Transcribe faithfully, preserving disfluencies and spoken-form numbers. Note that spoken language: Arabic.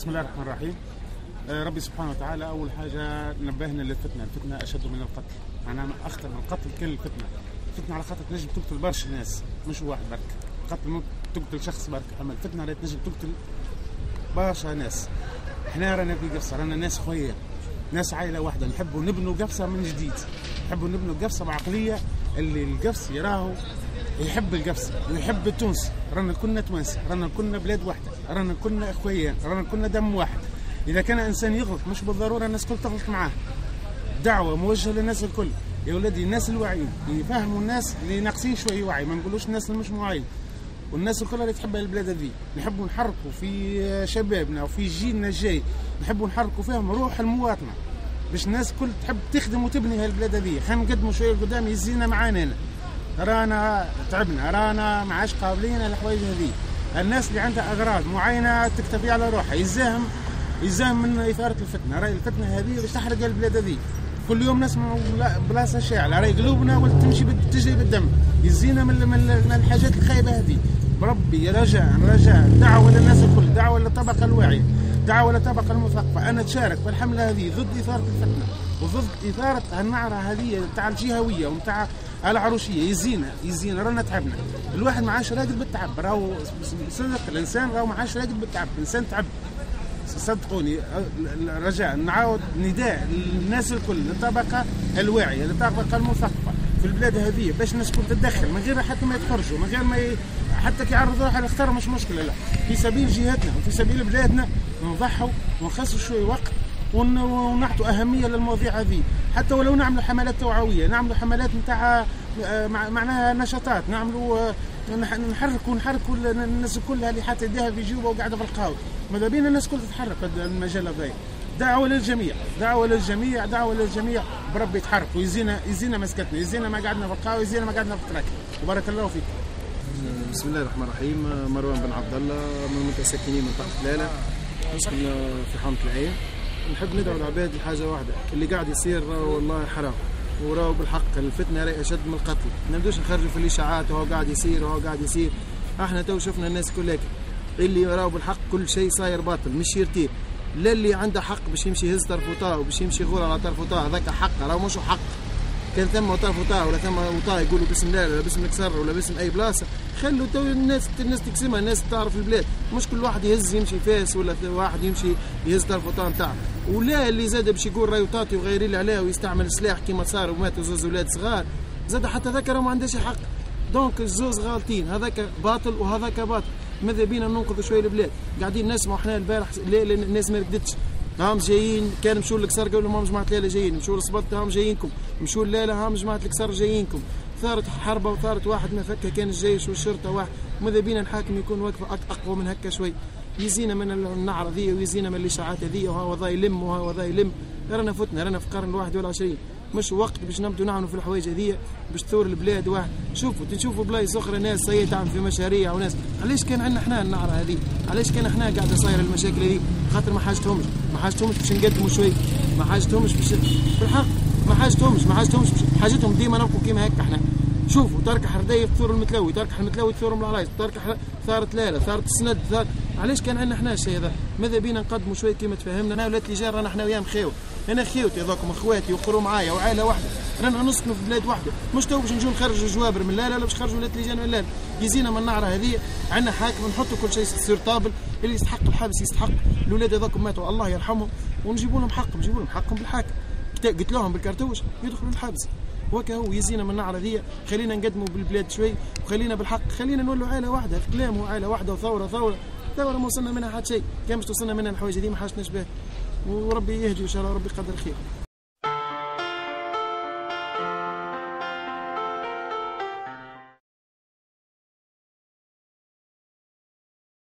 بسم الله الرحمن الرحيم. ربي سبحانه وتعالى أول حاجة نبهنا للفتنة، الفتنة أشد من القتل، معناها أخطر من القتل كل الفتنة. الفتنة على خاطر تنجم تقتل برشا ناس، مش واحد برك. القتل تقتل شخص برك، أما الفتنة راهي تنجم تقتل برشا ناس. احنا رانا في قفصة، رانا ناس خويا، ناس عائلة واحدة، نحبوا نبنوا قفصة من جديد، نحبوا نبنوا قفصة بعقلية اللي القفص يراهو يحب القفص ويحب التونس. رانا كنا توانسة، رانا كنا بلاد واحدة، رانا كنا اخويا، رانا كنا دم واحد. اذا كان انسان يغلط مش بالضروره الناس الكل تغلط معاه. دعوه موجهه للناس الكل، يا ولادي الناس الواعيين يفهموا الناس اللي ناقصين شويه وعي، ما نقولوش الناس اللي مش واعيين. والناس الكل اللي تحب البلاد هذه، نحبوا نحركوا في شبابنا وفي جيلنا الجاي، نحبوا نحركوا فيهم روح المواطنه باش الناس الكل تحب تخدم وتبني هالبلاد هذه. خلينا نقدموا شويه لقدام يزينا معانا هنا. رانا تعبنا، رانا ما عادش قابلين الحوايج هذه. الناس اللي عندها اغراض معينه تكتفي على روحها يزاهم يزاهم من اثاره الفتنه. راهي الفتنه هذه باش تحرق البلاد هذه. كل يوم نسمعوا بلاصه شاعله، راهي قلوبنا ولا تمشي تجري بالدم. يزينا من, من الحاجات الخايبه هذه. بربي رجاء رجاء دعوه للناس الكل، دعوه للطبقه الواعيه، دعوه للطبقه المثقفه ان تشارك في الحمله هذه ضد اثاره الفتنه وضد اثاره النعره هذه تاع الجهويه وتاع العروشيه. يزينا يزينا رانا تعبنا. الواحد ما عادش راقد بالتعب، راهو صدق الانسان راهو ما عادش راقد بالتعب، الانسان تعب. صدقوني رجاء نعاود نداء للناس الكل، للطبقه الواعيه، للطبقه المثقفه في البلاد هذه باش الناس الكل تتدخل من غير حتى ما يتخرجوا، من غير ما ي... حتى كي يعرضوا روحهم يختاروا مش مشكله، لا في سبيل جهتنا وفي سبيل بلادنا نضحوا ونخصصوا شويه وقت ون... ونعطوا اهميه للمواضيع هذه. حتى ولو نعملوا حملات توعويه، نعملوا حملات نتاع معناها نشاطات، نعملوا نحركوا نحركوا الناس كلها اللي حتى يديها في جيوبها وقاعده في القهوه. ماذا بينا الناس كلها تتحرك في المجال هذا. دعوه للجميع، دعوه للجميع، دعوه للجميع، بربي يتحركوا. يزينا يزينا مسكتنا، يزينا ما قعدنا في القهوه، يزينا ما قعدنا في التراك. وبارك الله فيك. بسم الله الرحمن الرحيم. مروان بن عبد الله من متساكنين من طرف لاله، نسكن في حومه العين. نحب ندعو العباد لحاجه واحده، اللي قاعد يصير والله حرام وراهو بالحق. الفتنه راهي اشد من القتل. ما نبدوش نخرجوا في الاشاعات وهو قاعد يصير وهو قاعد يصير. احنا تو شفنا الناس كلها اللي راهو بالحق كل شيء صاير باطل، مش يرتيب. لا اللي عنده حق باش يمشي يهز طرف وطاه وباش يمشي يغور على طرف وطاه، هذاك حق راهو مش حق. كان ثم طرف وطاه ولا ثم وطاه يقولوا باسم لا ولا باسم الكسر ولا باسم اي بلاصه، خلوا تو الناس الناس تقسمها، الناس تعرف البلاد، مش كل واحد يهز يمشي فاس ولا واحد يمشي يهز طرف وطاه نتاعه. ولا اللي زاد باش يقول راهي وطاطي وغيري اللي عليه ويستعمل سلاح كيما صار وماتوا زوز اولاد صغار، زاد حتى ذاك راه ما عندهاش حق. دونك الزوز غالطين، هذاك باطل وهذاك باطل. ماذا بينا ننقذوا شويه البلاد؟ قاعدين نسمعوا احنا البارح الناس ما رقدتش، هاهم جايين. كان مشوا للكسر قالوا لهم جماعه لاله جايين، مشوا للصبط هاهم جايينكم، مشوا لاله هاهم جماعه الكسر جايينكم. ثارت حربه وثارت واحد ما فكها كان الجيش والشرطه واحد. ماذا بينا الحاكم يكون واقفه اقوى من هكا شوي؟ يزينا من النعره ذي ويزينا من الاشاعات هذي، وهو ذا يلم وهو ذا يلم. رانا فتنا، رانا في القرن الواحد والعشرين، مش وقت باش نبدو نعملوا في الحوايج هذيا باش تثور البلاد واحد. شوفوا تشوفوا بلايص اخرى ناس صايره تعمل في مشاريع وناس. علاش كان عندنا احنا النعره هذه؟ علاش كان احنا قاعده صايره المشاكل هذه؟ خاطر ما حاجتهمش، ما حاجتهمش باش نقدموا شوي، ما حاجتهمش باش بالحق، ما حاجتهمش ما حاجتهمش حاجتهم ديما نبقوا كيما هكا احنا. شوفوا تركح ردايف ثور المتلوي، تركح المتلوي ثور من العرايس، تركح ثارت لاله، ثارت السند، ثارت. علاش كان عندنا احنا الشيء هذا؟ ماذا بينا نقدموا شويه كيما تفهمنا. انا ولاد الجار رانا احنا وياهم خيو، انا خيوتي هذوكم اخواتي وقروا معايا وعائله واحده، رانا نسكنوا في بلاد واحده، مش تو باش نجوا نخرجوا جوابر من لا لا باش نخرجوا ولاد الجار من لا. يزينا من النعره هذه، عندنا حاكم نحطوا كل شيء يصير طابل، اللي يستحق الحبس يستحق. الاولاد هذوكم ماتوا الله يرحمهم ونجيبوا لهم حقهم، نجيبوا لهم حقهم بالحاكم. قلت لهم بالكرتوش يدخلوا الحبس. وكا هو يزينا من النعره ذي. خلينا نقدموا بالبلاد شوي وخلينا بالحق، خلينا نولوا عائله واحده. الكلام هو عائله واحده وثوره ثوره ثوره ما وصلنا منها حتى شيء. كان باش توصلنا منها الحوايج هذه ما حاجتناش بها. وربي يهدي وان شاء الله ربي يقدر خير.